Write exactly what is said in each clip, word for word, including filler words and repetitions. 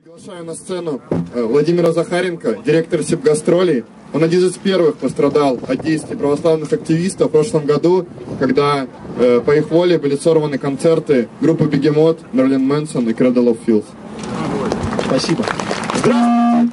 Приглашаю на сцену Владимира Захаренко, директор Сибгастролей. Он один из первых пострадал от действий православных активистов в прошлом году, когда э, по их воле были сорваны концерты группы Бегемот, Мерлин Мэнсон и Cradle of Filth. Спасибо. Здравствуйте!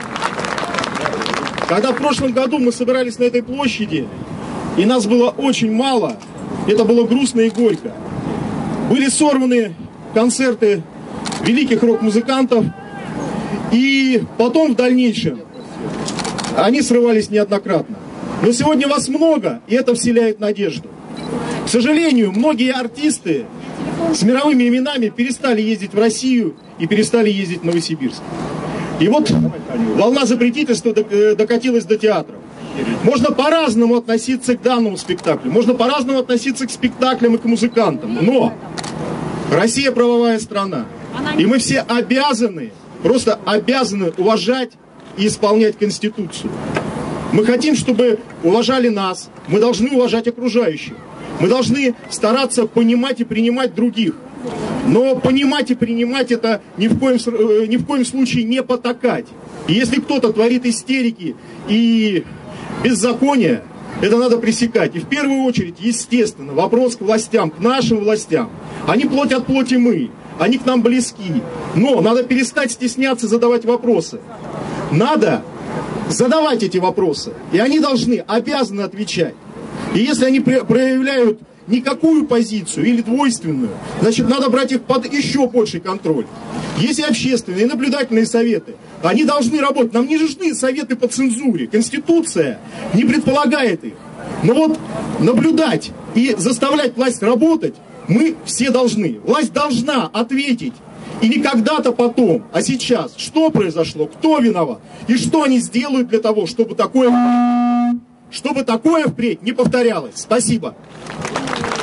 Когда в прошлом году мы собирались на этой площади, и нас было очень мало, это было грустно и горько. Были сорваны концерты великих рок-музыкантов, и потом в дальнейшем они срывались неоднократно. Но сегодня вас много, и это вселяет надежду. К сожалению, многие артисты с мировыми именами перестали ездить в Россию и перестали ездить в Новосибирск. И вот волна запретительства докатилась до театров. Можно по-разному относиться к данному спектаклю, можно по-разному относиться к спектаклям и к музыкантам, но Россия правовая страна, и мы все обязаны, просто обязаны уважать и исполнять Конституцию. Мы хотим, чтобы уважали нас, мы должны уважать окружающих, мы должны стараться понимать и принимать других. Но понимать и принимать это ни в коем, ни в коем случае не потакать. И если кто-то творит истерики и беззаконие, это надо пресекать. И в первую очередь, естественно, вопрос к властям, к нашим властям. Они плоть от плоти мы, они к нам близки. Но надо перестать стесняться задавать вопросы. Надо задавать эти вопросы. И они должны, обязаны отвечать. И если они проявляют никакую позицию или двойственную, значит, надо брать их под еще больший контроль. Есть и общественные, и наблюдательные советы. Они должны работать. Нам не нужны советы по цензуре. Конституция не предполагает их. Но вот наблюдать и заставлять власть работать мы все должны. Власть должна ответить. И не когда-то потом, а сейчас. Что произошло? Кто виноват? И что они сделают для того, чтобы такое, чтобы такое впредь не повторялось? Спасибо.